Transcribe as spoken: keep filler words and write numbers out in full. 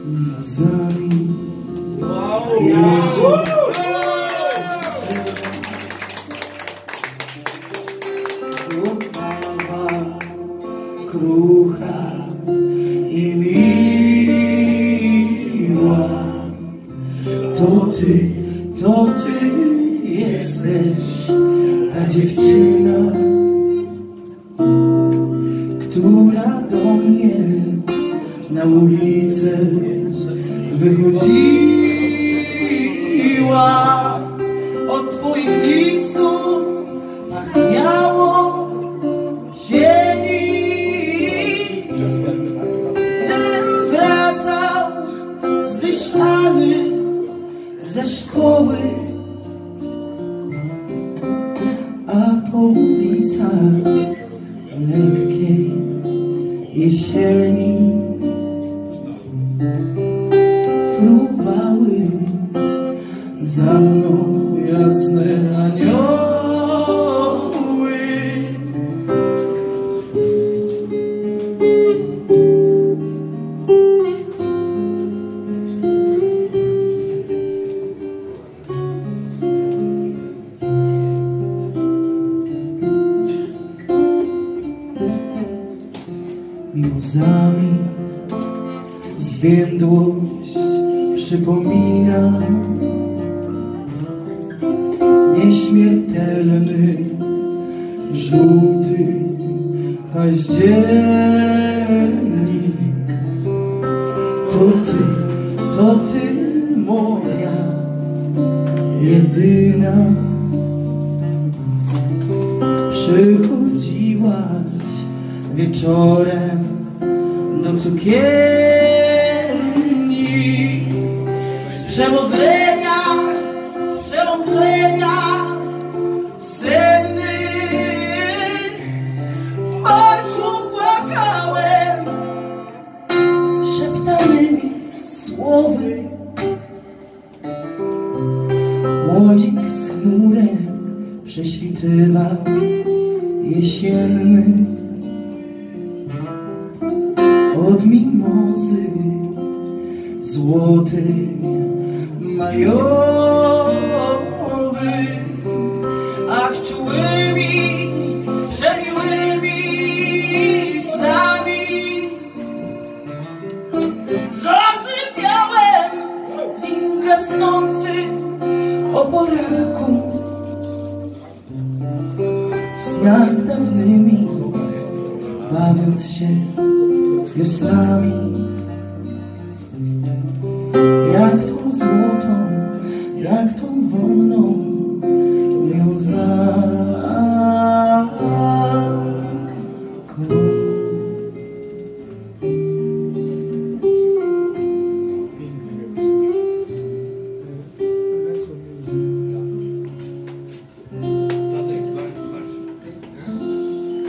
Mimozami. Wow! Złotawa, krucha i miła. To ty, to ty jesteś ta dziewczyna, która do mnie na ulicę wychodziła. Od twoich listów pachniało ziemi. Gdym wracał zdyszany ze szkoły, a po ulicach lekkiej jesieni fruwały za mną jasne anioły. Mimozami zwiędłość przypomina nieśmiertelny, żółty październik. To ty, to ty moja jedyna. Przychodziłaś wieczorem do cukierni z przemodlenia, z przemodlenia senny. W płaczu płakałem szeptanymi słowy. Młodzik z chmurek prześwitywał jesienny. Od mimozy złoty majowy, ach czułymi, przemiłymi snami zasypiałem w nim gasnący o poranku. W snach dawnymi bawiąc się wiosnami.